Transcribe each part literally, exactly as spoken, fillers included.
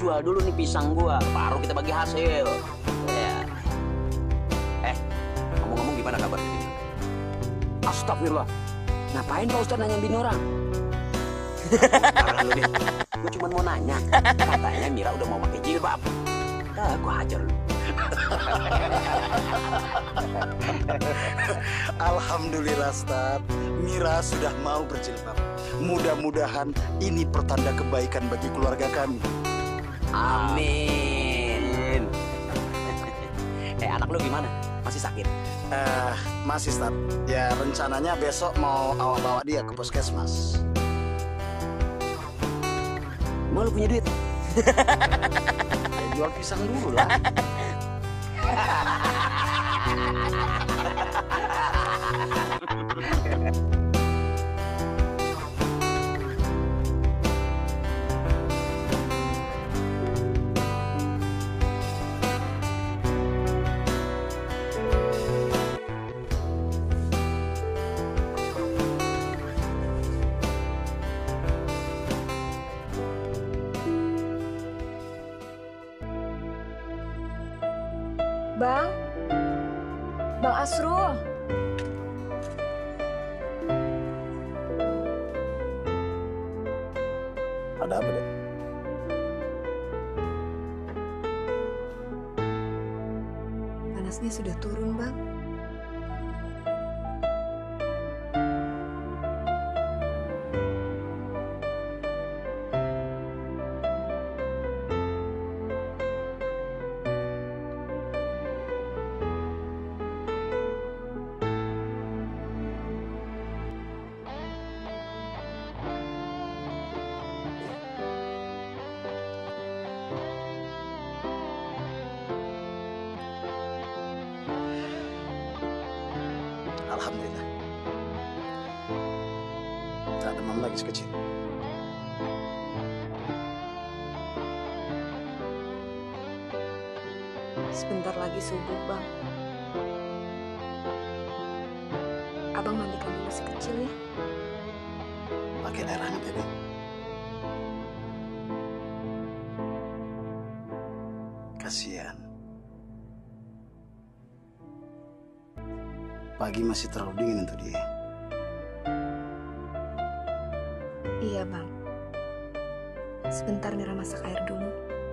jual dulu nih pisang gua, baru kita bagi hasil. Ya. Eh, ngomong-ngomong gimana kabar ini? Astagfirullah. Ngapain Pak Ustadz nanya bini orang? Lu, gua cuma mau nanya. Katanya Mira udah mau pakai jilbab. Dah, gua hajar lu. Alhamdulillah, Ustaz. Mira sudah mau berjilbab. Mudah-mudahan ini pertanda kebaikan bagi keluarga kami. Amin. Eh, anak lu gimana? Masih sakit? Eh, masih, Ustaz. Ya, rencananya besok mau awak bawa dia ke puskesmas. Mau lu punya duit? Ya, jual pisang dulu lah. Bang, Bang Asrul. Ada apa, Dek? Panasnya sudah turun, Bang. Alhamdulillah. Tak demam lagi sekecil. Sebentar lagi subuh, Bang. Abang mandikan dulu si kecil ya. Pakai air hangat ya, Dek. Kasihan. Pagi masih terlalu dingin untuk dia. Iya, Bang. Sebentar Mira masak air dulu.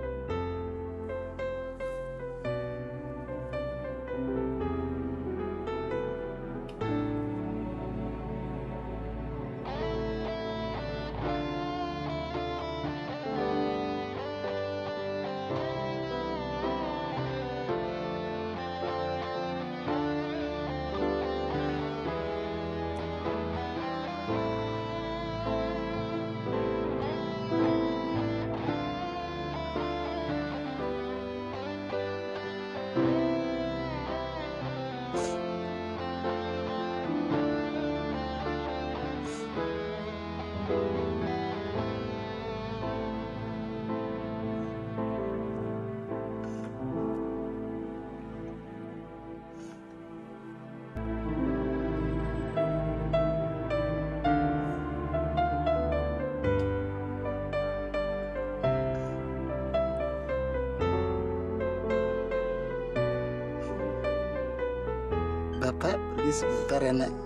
Bapak pergi sebentar ya, Nak.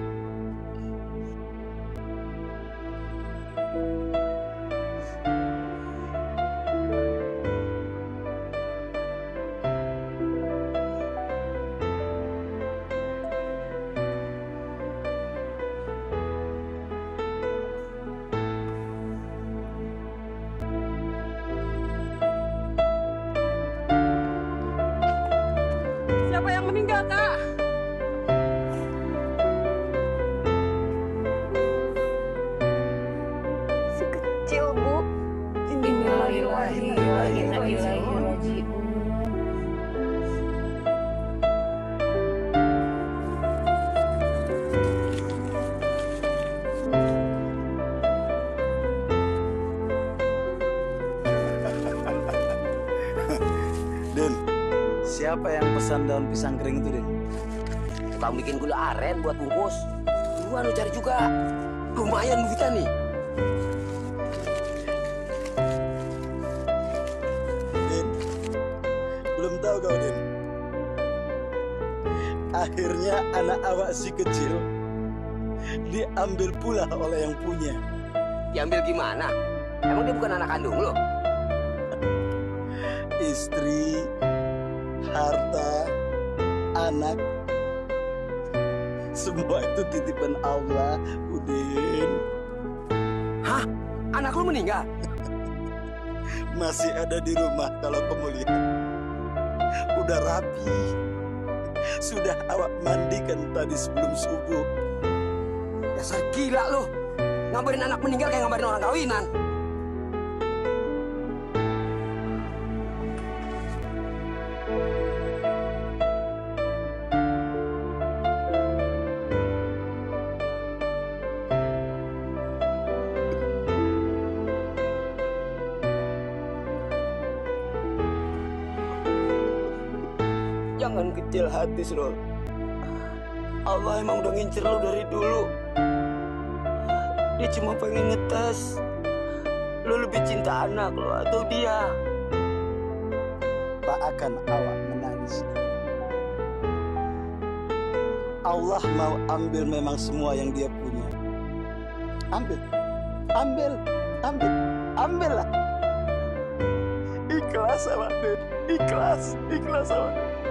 Siapa yang meninggal, Kak? Si kecil, Bu. Innalillahi. Din, siapa yang pesan daun pisang kering itu, Din? Tukang bikin gula aren buat bungkus. Buruan lu cari juga. Lumayan duitnya nih. Akhirnya anak awak si kecil diambil pula oleh yang punya. Diambil gimana? Emang dia bukan anak kandung lo? Istri, harta, anak, semua itu titipan Allah, Udin. Hah? Anak lu meninggal? Masih ada di rumah kalau kamu lihat. Udah rapi. Sudah awak mandikan tadi sebelum subuh. Dasar gila lo. Ngabarin anak meninggal kayak ngabarin orang kawinan. Jangan kecil hati, Srol. Allah emang udah ngincer lo dari dulu. Dia cuma pengen ngetes lo lebih cinta anak lo atau dia. Tak akan awak menangis. Allah mau ambil memang semua yang dia punya. Ambil, ambil, ambil, ambillah. Ikhlas awak, Den. Ikhlas, ikhlas awak.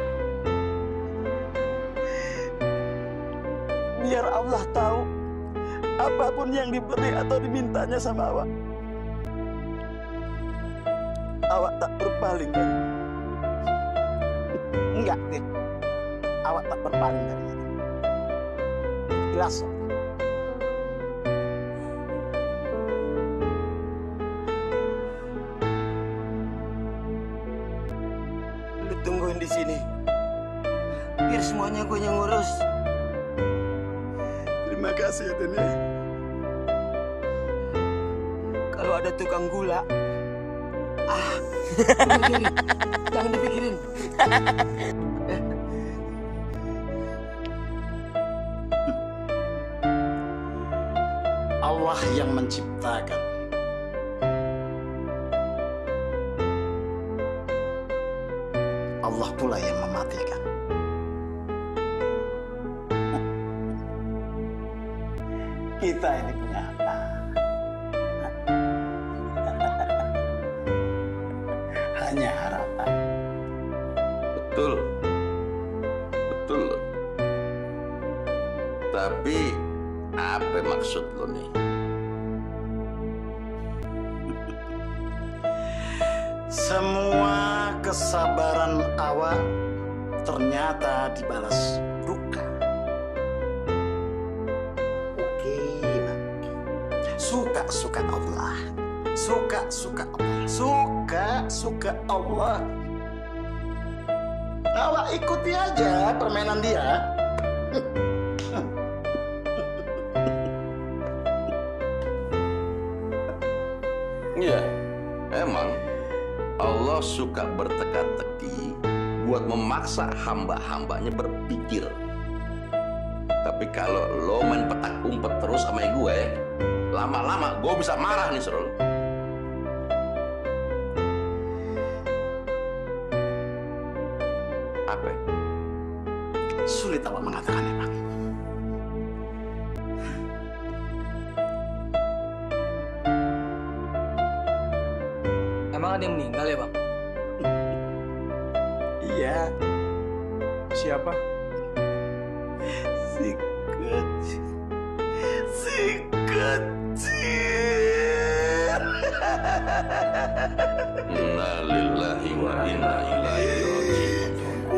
Biar Allah tahu apapun yang diberi atau dimintanya sama awak, awak tak berpaling dari itu. Enggak, Din. Awak tak berpaling dari itu. Jelas. Lu tungguin di sini. Biar semuanya gue yang ngurus. Terima kasih, Den. Kalau ada tukang gula, ah, dipikirin. Jangan dipikirin. Allah yang menciptakan. Allah pula yang mematikan. Kita ini punya apa? Hanya harapan. Betul. Betul. Tapi apa maksud lo nih? Semua kesabaran awak ternyata dibalas duka. Oke, Mak. Suka-suka Allah. Suka-suka Allah. Suka-suka Allah. Awak ikuti aja permainan dia. Iya, emang Allah suka berteka-teki buat memaksa hamba-hambanya berpikir. Tapi kalau lo main petak umpet terus sama gue, lama-lama gue bisa marah nih, Srol. Apa? Sulit awak mengatakannya, Bang. Emang ada yang meninggal ya, Bang? Iya. Siapa? Si kecil. Si kecil. Inna lillahi wa inna ilaihi raji'un.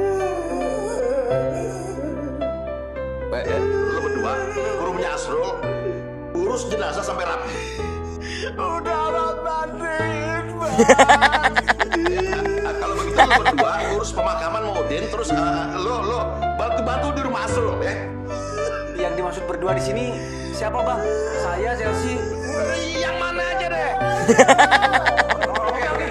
Eh, lo berdua, kurungnya Asrul, urus jenazah sampai rapi. Udah awak mandiin, Bang. Ah, kalau begitu lo berdua urus pemakaman Maudin, terus ah, lo lo bantu-bantu di rumah Asrul ya. Yang dimaksud berdua di sini siapa, Bang? Saya, Chelsea. Yang mana aja deh. Oke oke.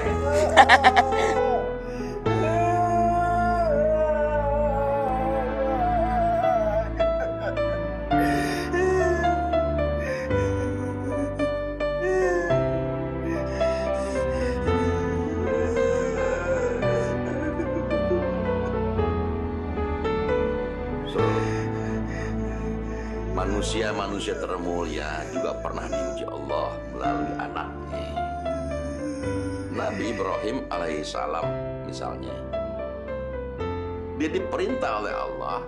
manusia-manusia termulia juga pernah diuji Allah melalui anaknya. Nabi Ibrahim alaihissalam misalnya, dia diperintah oleh Allah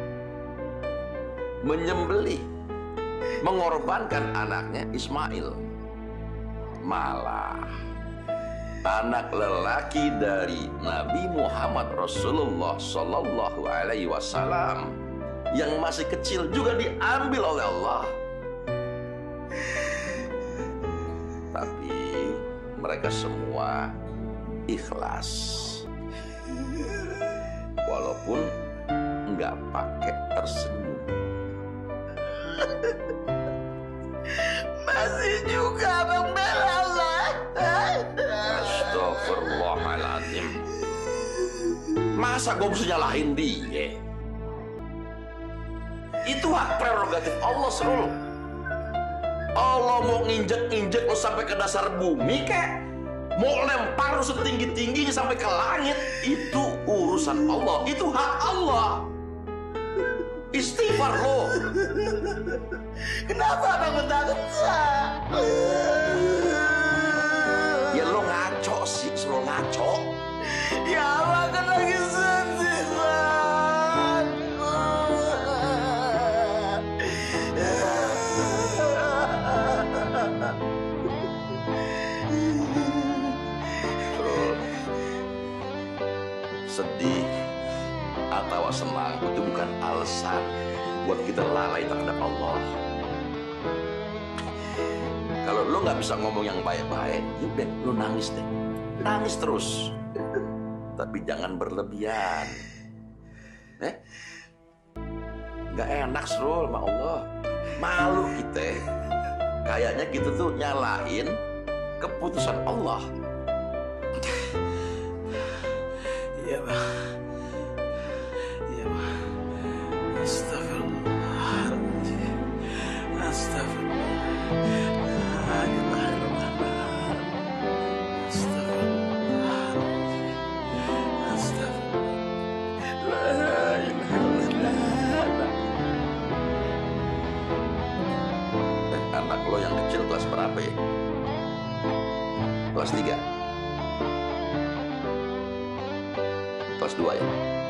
menyembelih, mengorbankan anaknya Ismail. Malah anak lelaki dari Nabi Muhammad Rasulullah Sallallahu Alaihi Wasallam yang masih kecil juga diambil oleh Allah. Tapi mereka semua ikhlas, walaupun nggak pakai tersenyum. Masih juga abang bela Allah. Astagfirullahaladzim. Masa gue mesti nyalahin dia? Itu hak prerogatif Allah, Serul. Allah mau nginjek-nginjek lo sampai ke dasar bumi kek, mau lempar lo setinggi-tingginya sampai ke langit, itu urusan Allah, itu hak Allah. Istighfar lo. Kenapa abang bentak-bentak? Ya lo ngaco sih, Serul, ngaco. Ya abang kan lagi sedih, Bang. Sedih atau senang itu bukan alasan buat kita lalai terhadap Allah. Kalau lo nggak bisa ngomong yang baik-baik, yaudah lo nangis deh, nangis terus. Tapi jangan berlebihan. Eh, nggak enak, Srul, sama Allah. Malu kita. Kayaknya kita tuh nyalain keputusan Allah. Iya, Bang. Iya, Bang. Astagfirullahaladzim. Astagfirullahaladzim. Astagfirullahaladzim. Astagfirullah. La ilaha illallah. Eh, anak lo yang kecil kelas berapa ya? Kelas tiga? Kelas dua ya?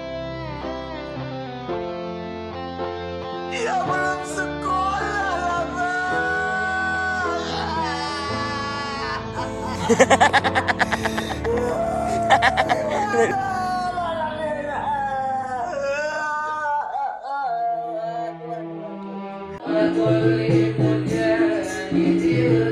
Dia belum sekolah lah, Bang.